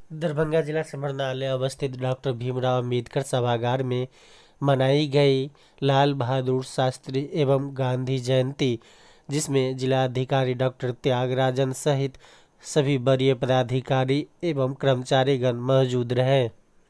दरभंगा जिला समरनालय अवस्थित डॉक्टर भीमराव अम्बेडकर सभागार में मनाई गई लाल बहादुर शास्त्री एवं गांधी जयंती, जिसमें जिलाधिकारी डॉक्टर त्यागराजन सहित सभी वरीय पदाधिकारी एवं कर्मचारीगण मौजूद रहे।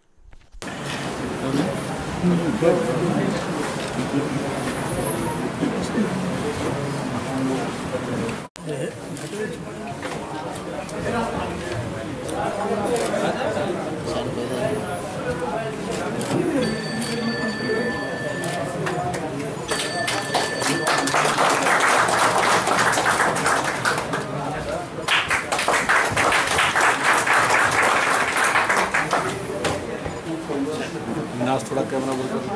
थोड़ा कैमरा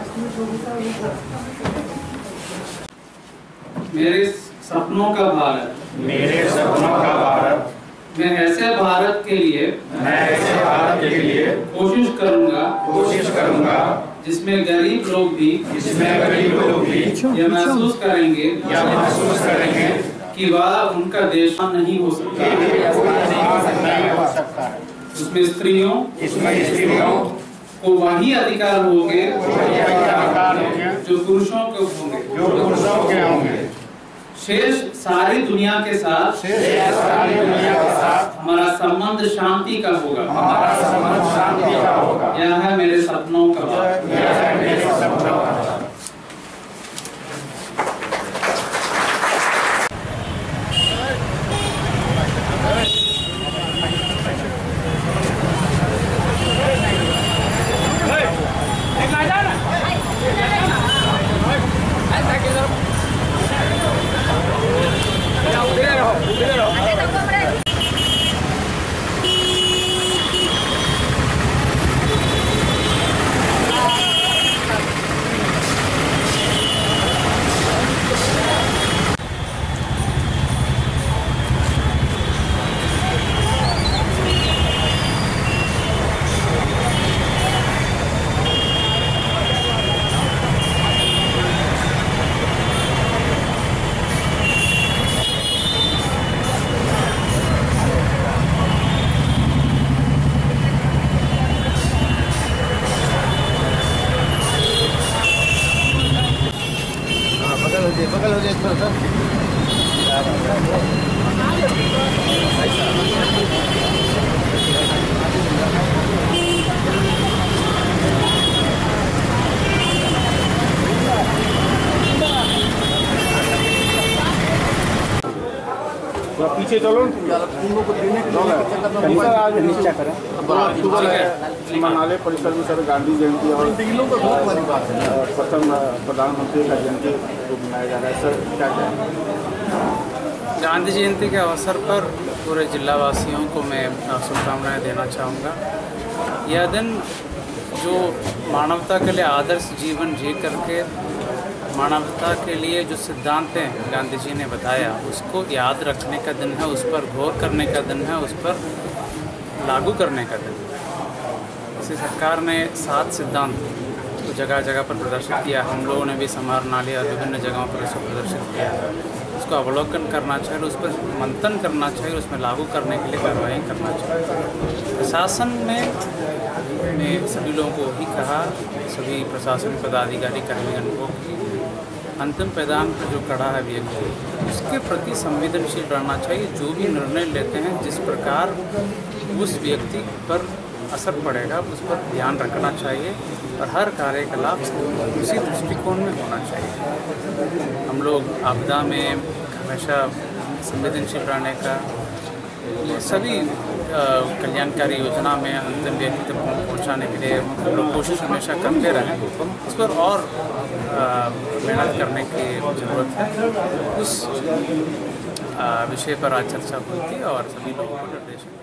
मेरे सपनों का भारत, मेरे सपनों का भारत, मैं ऐसे भारत के लिए कोशिश करूंगा जिसमें गरीब लोग भी यह महसूस करेंगे कि वह उनका देश नहीं हो सकता। उसमें स्त्रियों को वही अधिकार होंगे जो पुरुषों के होंगे। शेष सारी दुनिया के साथ हमारा संबंध शांति का होगा। यह है मेरे सपनों का भारत। बगल हो जाए थोड़ा सा। पीछे चलो आज निश्चय करें। समरनालय परिसर में सर गांधी जयंती और प्रथम प्रधानमंत्री का जयंती को मनाया जा रहा है। सर क्या कहें? गांधी जयंती के अवसर पर पूरे जिलावासियों को मैं शुभकामनाएं देना चाहूँगा। यह दिन जो मानवता के लिए आदर्श जीवन जी करके मानवता के लिए जो सिद्धांतें गांधी जी ने बताया उसको याद रखने का दिन है, उस पर गौर करने का दिन है, उस पर लागू करने का दिन है। इसी सरकार ने 7 सिद्धांत को जगह जगह पर प्रदर्शित किया। हम लोगों ने भी समरनालय और विभिन्न जगहों पर इसको प्रदर्शित किया है। उसको अवलोकन करना चाहिए, उस पर मंथन करना चाहिए, उसमें लागू करने के लिए कार्रवाई करना चाहिए। प्रशासन में सभी लोगों को ही कहा, सभी प्रशासनिक पदाधिकारी कर्मीगण को अंतिम पैदान पर जो खड़ा है व्यक्ति, उसके प्रति संवेदनशील रहना चाहिए। जो भी निर्णय लेते हैं, जिस प्रकार उस व्यक्ति पर असर पड़ेगा उस पर ध्यान रखना चाहिए और हर कार्यकलाप उसी दृष्टिकोण में होना चाहिए। हम लोग आपदा में हमेशा संवेदनशील रहने का, सभी कल्याणकारी योजना में अंतिम व्यक्ति तक पहुँचाने के लिए हम लोग कोशिश हमेशा करते रहें। उस पर और मेहनत करने की ज़रूरत है। उस विषय पर आज चर्चा हुई थी और सभी लोगों को निर्देश